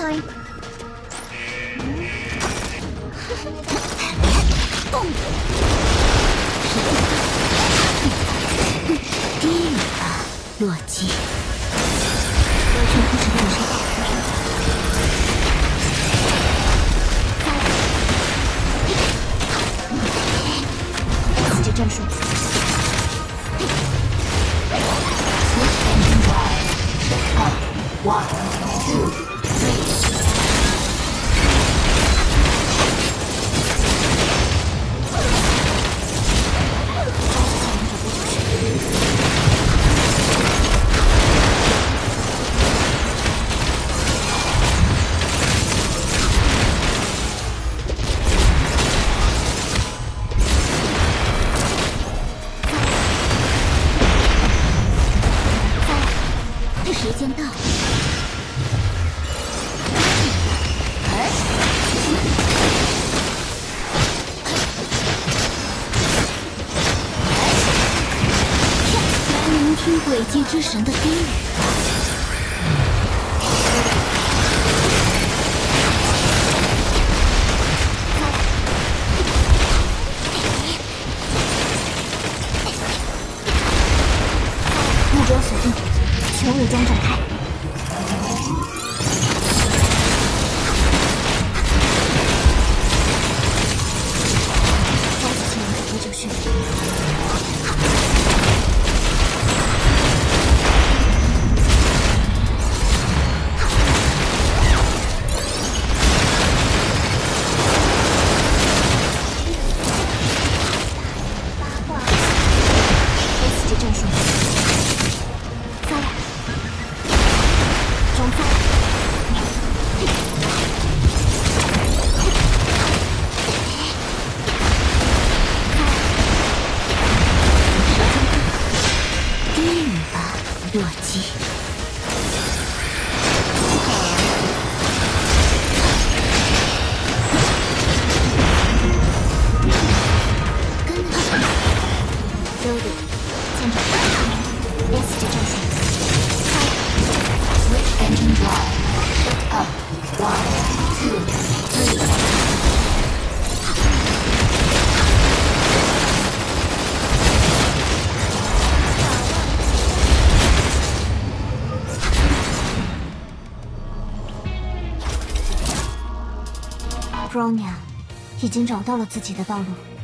time. 低语吧，洛基。完全不知道谁。S 级战术。One, two, three. 时间到。来聆听轨迹之神的低语。目标锁定。全武装展开！高级技能准备就绪。S 级战术。洛基，跟了。Loaded， 舰长 S 级战术。Switch engine drive. Shut up. 1, 2, 3. Bronya 已经找到了自己的道路。